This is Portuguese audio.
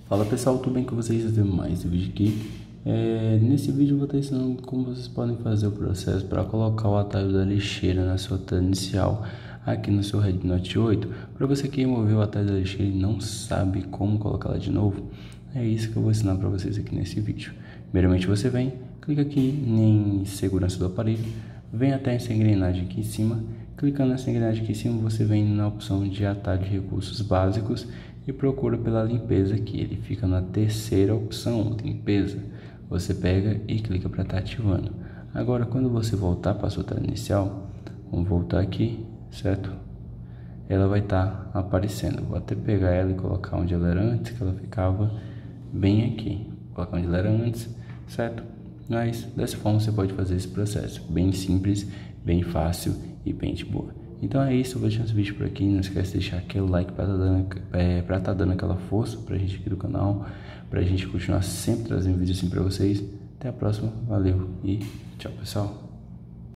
Fala pessoal, tudo bem com vocês? Eu tenho mais um vídeo aqui. Nesse vídeo eu vou estar ensinando como vocês podem fazer o processo para colocar o atalho da lixeira na sua tela inicial aqui no seu Redmi Note 8. Para você que removeu o atalho da lixeira e não sabe como colocá-la de novo, é isso que eu vou ensinar para vocês aqui nesse vídeo. Primeiramente você vem, clica aqui em segurança do aparelho, vem até essa engrenagem aqui em cima. Clicando nessa engrenagem aqui em cima, você vem na opção de atalho de recursos básicos e procura pela limpeza aqui. Ele fica na terceira opção, limpeza. Você pega e clica para estar ativando. Agora, quando você voltar para a sua tela inicial, vamos voltar aqui, certo? Ela vai estar aparecendo. Vou até pegar ela e colocar onde ela era antes, que ela ficava bem aqui. Vou colocar onde ela era antes, certo? Mas dessa forma você pode fazer esse processo, bem simples, bem fácil e bem de boa. Então é isso, eu vou deixar esse vídeo por aqui. Não esquece de deixar aquele like para tá dando aquela força pra gente aqui do canal, pra gente continuar sempre trazendo vídeos assim pra vocês. Até a próxima, valeu e tchau pessoal.